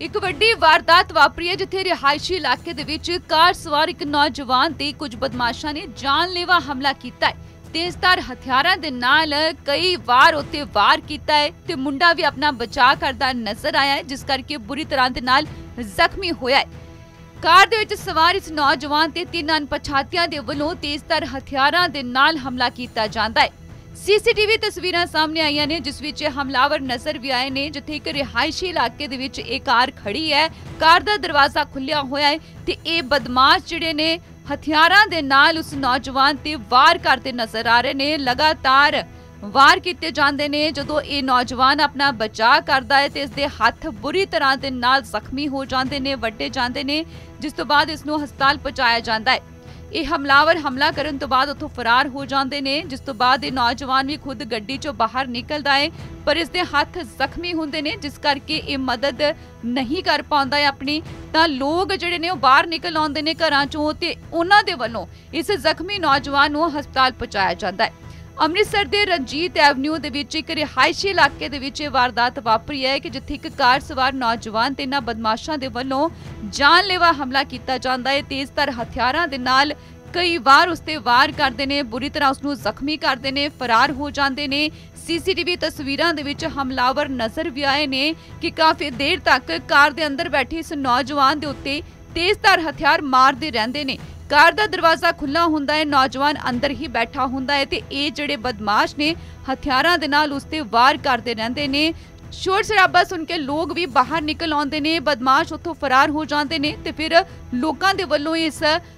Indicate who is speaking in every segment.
Speaker 1: ਇੱਕ ਵੱਡੀ ਵਾਰਦਾਤ ਵਾਪਰੀ ਹੈ ਜਿੱਥੇ ਰਿਹਾਇਸ਼ੀ ਇਲਾਕੇ ਦੇ ਵਿੱਚ ਕਾਰ ਸਵਾਰ ਇੱਕ ਨੌਜਵਾਨ ਤੇ ਕੁਝ ਬਦਮਾਸ਼ਾਂ ਨੇ ਜਾਨਲੇਵਾ ਹਮਲਾ ਕੀਤਾ ਹੈ। ਤੇਜ਼ਧਾਰ ਹਥਿਆਰਾਂ ਦੇ ਨਾਲ ਕਈ ਵਾਰ ਉੱਤੇ ਵਾਰ ਕੀਤਾ ਹੈ ਤੇ ਮੁੰਡਾ ਵੀ ਆਪਣਾ ਬਚਾਅ ਕਰਦਾ ਨਜ਼ਰ ਆਇਆ ਹੈ, ਜਿਸ ਕਰਕੇ ਬੁਰੀ ਤਰ੍ਹਾਂ ਦੇ ਨਾਲ ਜ਼ਖਮੀ ਹੋਇਆ ਹੈ। ਕਾਰ ਦੇ ਵਿੱਚ ਸਵਾਰ ਇਸ ਨੌਜਵਾਨ ਤੇ ਤਿੰਨ ਅਣਪਛਾਤਿਆਂ ਦੇ ਵੱਲੋਂ ਤੇਜ਼ਧਾਰ ਹਥਿਆਰਾਂ ਦੇ ਨਾਲ ਹਮਲਾ ਕੀਤਾ ਜਾਂਦਾ ਹੈ। सीसीटीवी तस्वीरां सामने आईयां ने जिस विच हमलावर नजर भी आए ने, जिथे एक रिहायशी इलाके दे विच एक कार खड़ी है। कार दा दरवाजा खुलिया होया है ते ये बदमाश जिहड़े ने हथियारां दे नाल उस नौजवान ते वार करते नजर आ रहे ने। लगातार वार किते जांदे ने। जदों ये नौजवान अपना बचाव करदा है ते इसदे हत्थ बुरी तरह दे नाल जख्मी हो जांदे ने, वड्डे जांदे ने, जिस तो बाद इसनूं हस्पताल पहुंचाया जांदा है। ਇਹ ਹਮਲਾਵਰ ਹਮਲਾ ਕਰਨ ਤੋਂ ਬਾਅਦ ਉੱਥੋਂ ਫਰਾਰ ਹੋ ਜਾਂਦੇ ਨੇ, ਜਿਸ ਤੋਂ ਬਾਅਦ ਇਹ ਨੌਜਵਾਨ ਵੀ ਖੁਦ ਗੱਡੀ ਚੋਂ ਬਾਹਰ ਨਿਕਲਦਾ ਹੈ, ਪਰ ਇਸ ਦੇ ਹੱਥ ਜ਼ਖਮੀ ਹੁੰਦੇ ਨੇ, ਜਿਸ ਕਰਕੇ ਇਹ ਮਦਦ ਨਹੀਂ ਕਰ ਪਾਉਂਦਾ ਹੈ ਆਪਣੀ। ਤਾਂ ਲੋਕ ਜਿਹੜੇ ਨੇ ਉਹ ਬਾਹਰ ਨਿਕਲ ਆਉਂਦੇ ਨੇ ਘਰਾਂ ਚੋਂ ਤੇ ਉਹਨਾਂ ਦੇ ਵੱਲੋਂ ਇਸ ਜ਼ਖਮੀ ਨੌਜਵਾਨ ਨੂੰ ਹਸਪਤਾਲ ਪਹੁੰਚਾਇਆ ਜਾਂਦਾ ਹੈ। ਅੰਮ੍ਰਿਤਸਰ ਦੇ ਰਣਜੀਤ ਐਵਨਿਊ ਦੇ ਵਿੱਚ ਇੱਕ ਰਿਹਾਇਸ਼ੀ ਇਲਾਕੇ ਦੇ ਵਿੱਚ ਇਹ ਵਾਰਦਾਤ ਵਾਪਰੀ ਹੈ ਕਿ ਜਿੱਥੇ ਇੱਕ ਕਾਰ ਸਵਾਰ ਨੌਜਵਾਨ ਤੇ ਇਹਨਾਂ ਬਦਮਾਸ਼ਾਂ ਦੇ ਵੱਲੋਂ ਜਾਨਲੇਵਾ ਹਮਲਾ ਕੀਤਾ ਜਾਂਦਾ ਹੈ। ਤੇਜ਼ਧਾਰ ਹਥਿਆਰਾਂ ਦੇ ਨਾਲ ਕਈ ਵਾਰ ਉਸ ਤੇ ਵਾਰ ਕਰਦੇ ਨੇ, ਬੁਰੀ ਤਰ੍ਹਾਂ ਉਸ ਨੂੰ ਜ਼ਖਮੀ ਕਰਦੇ ਨੇ, ਫਰਾਰ ਹੋ ਜਾਂਦੇ ਨੇ। ਸੀਸੀਟੀਵੀ ਤਸਵੀਰਾਂ ਦੇ ਵਿੱਚ ਹਮਲਾਵਰ ਨਜ਼ਰ ਵੀ ਆਏ ਨੇ ਕਿ ਕਾਫੀ ਦੇਰ ਤੱਕ ਕਾਰ ਦੇ ਅੰਦਰ ਬੈਠੇ ਇਸ ਨੌਜਵਾਨ ਦੇ ਉੱਤੇ ਤੇਜ਼ਧਾਰ ਹਥਿਆਰ ਮਾਰਦੇ ਰਹਿੰਦੇ ਨੇ। ਕਾਰ ਦਾ ਦਰਵਾਜ਼ਾ ਖੁੱਲਾ ਹੁੰਦਾ ਹੈ, ਨੌਜਵਾਨ ਅੰਦਰ ਹੀ ਬੈਠਾ ਹੁੰਦਾ ਹੈ ਤੇ ਇਹ ਜਿਹੜੇ ਬਦਮਾਸ਼ ਨੇ ਹਥਿਆਰਾਂ ਦੇ ਨਾਲ ਉਸ ਤੇ ਵਾਰ ਕਰਦੇ ਰਹਿੰਦੇ ਨੇ। शोर शराबा सुन के लोग भी बाहर निकल आते ने, बदमाश उत्थों फरार हो जाते ने ते फिर लोकां दे वल्लों इस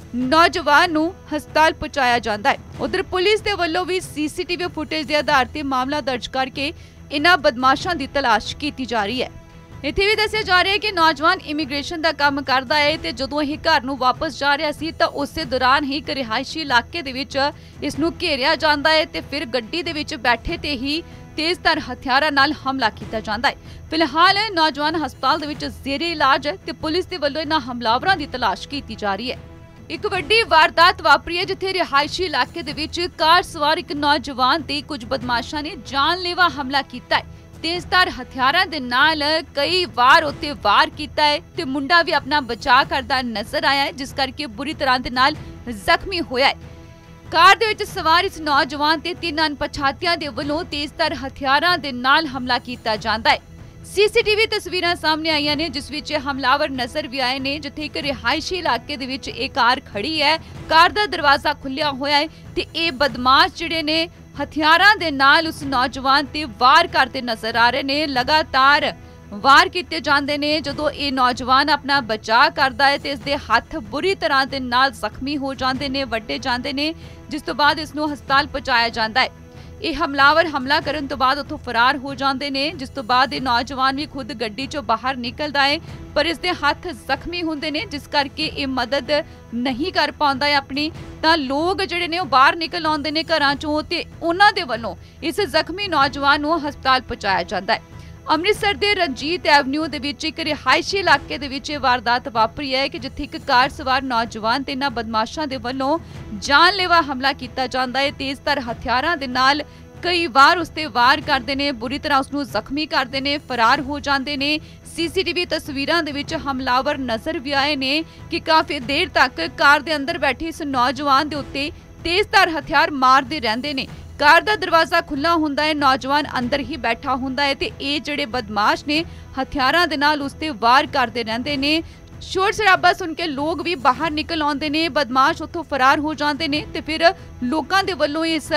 Speaker 1: नौजवान नूं हस्पताल पहुंचाया जाता है। उधर पुलिस दे वल्लों भी सीसीटीवी फुटेज के आधार ते मामला दर्ज करके इन्हां बदमाशां दी तलाश की जा रही है। इत्थे भी दस्सिया जा रहा है कि नौजवान इमीग्रेशन का काम करता है ते जदों ये घर नूं वापस जा रहा सी तां उसे दौरान ही एक रिहायशी इलाके दे विच इस नूं घेरिया जांदा है ते फिर गड्डी दे विच बैठे ते ही तेजधार हथियारां नाल हमला किया जाता है। फिलहाल नौजवान हस्पताल दे विच ज़ेरे इलाज है ते पुलिस दे वल्लों इन्हां हमलावरां दी तलाश की जा रही है। एक वड्डी वारदात वापरी है जिथे रिहायशी इलाके दे विच कार सवार एक नौजवान ते कुछ बदमाशां ने जानलेवा हमला किया है। तेजधार हथियारां दे नाल कई वार उत्ते वार किया है ते मुंडा भी अपना बचाव करदा नजर आया है, जिस करके बुरी तरह दे नाल जख्मी होया है। कार दे विच सवार इस नौजवान ते तीन अणपछातियां दे वल्लों तेजधार हथियारां दे नाल हमला किया जाता है। सीसीटीवी तस्वीरां सामने आईयां ने जिस विच हमलावर नजर भी आए ने, जिथे एक रिहायशी इलाके दे विच एक कार खड़ी है। कार दा दरवाजा खुलिया होया है ते ये बदमाश जिहड़े ने हथियारां दे नाल उस नौजवान ते वार करते नजर आ रहे ने। लगातार वार किते जांदे ने। जदों ये नौजवान अपना बचाव करदा है ते इसदे हत्थ बुरी तरह दे नाल जख्मी हो जांदे ने, वड्डे जांदे ने, जिस तो बाद इसनूं हस्पताल पहुंचाया जांदा है। ये हमलावर हमला करन तो बाद उत्थों फरार हो जाते हैं, जिस तो बाद ये नौजवान भी खुद गड्डी चों बाहर निकलदा है, पर इसदे हत्थ जख्मी हुंदे ने, जिस करके ये मदद नहीं कर पाउंदा है अपनी। तां लोग जिहड़े ने बाहर निकल आउंदे ने घरां चों ते उन्हां दे वल्लों इस जख्मी नौजवान नूं हस्पताल पहुंचाया जांदा है। ਅੰਮ੍ਰਿਤਸਰ ਦੇ ਰਣਜੀਤ ਐਵਨਿਊ ਦੇ ਵਿੱਚ ਇੱਕ ਰਿਹਾਇਸ਼ੀ ਇਲਾਕੇ ਦੇ ਵਿੱਚ ਇਹ ਵਾਰਦਾਤ ਵਾਪਰੀ ਹੈ ਕਿ ਜਿੱਥੇ ਇੱਕ ਕਾਰ ਸਵਾਰ ਨੌਜਵਾਨ ਤੇ ਇਹਨਾਂ ਬਦਮਾਸ਼ਾਂ ਦੇ ਵੱਲੋਂ ਜਾਨਲੇਵਾ ਹਮਲਾ ਕੀਤਾ ਜਾਂਦਾ ਹੈ। ਤੇਜ਼ਧਾਰ ਹਥਿਆਰਾਂ ਦੇ ਨਾਲ ਕਈ ਵਾਰ ਉਸ ਤੇ ਵਾਰ ਕਰਦੇ ਨੇ, ਬੁਰੀ ਤਰ੍ਹਾਂ ਉਸ ਨੂੰ ਜ਼ਖਮੀ ਕਰਦੇ ਨੇ, ਫਰਾਰ ਹੋ ਜਾਂਦੇ ਨੇ। ਸੀਸੀਟੀਵੀ ਤਸਵੀਰਾਂ ਦੇ ਵਿੱਚ ਹਮਲਾਵਰ ਨਜ਼ਰ ਵੀ ਆਏ ਨੇ ਕਿ ਕਾਫੀ ਦੇਰ ਤੱਕ ਕਾਰ ਦੇ ਅੰਦਰ ਬੈਠੇ ਇਸ ਨੌਜਵਾਨ ਦੇ ਉੱਤੇ ਤੇਜ਼ਧਾਰ ਹਥਿਆਰ ਮਾਰਦੇ ਰਹਿੰਦੇ ਨੇ। कार दा दरवाजा खुला हुंदा है, नौजवान अंदर ही बैठा हुंदा है ते ये जिहड़े बदमाश ने हथियारां दे नाल उस ते वार करदे रहिंदे ने। शोर शराबा सुन के लोग भी बाहर निकल आउंदे ने, बदमाश उत्थों फरार हो जाते ने ते फिर लोकां दे वल्लों इस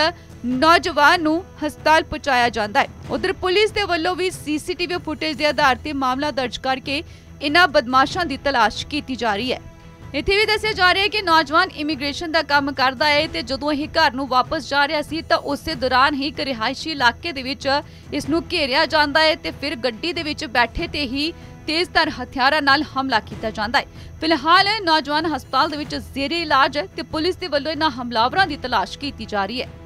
Speaker 1: नौजवान नूं हस्पताल पहुंचाया जाता है। उधर पुलिस दे वल्लों भी सीसीटीवी फुटेज के आधार ते मामला दर्ज करके इन्हां बदमाशां दी तलाश की जा रही है। इत्थे भी दस्सिया जा रहा है कि नौजवान इमीग्रेशन का काम करता है ते जदों ये घर नूं वापस जा रहा सी तां उसे दौरान ही एक रिहायशी इलाके दे विच इस नूं घेरिया जांदा है ते फिर गड्डी दे विच बैठे ते ही तेजधार हथियारां नाल हमला किया जाता है। फिलहाल नौजवान हस्पताल दे विच ज़ेरे इलाज है ते पुलिस दे वल्लों इन्हां हमलावरां दी तलाश की जा रही है।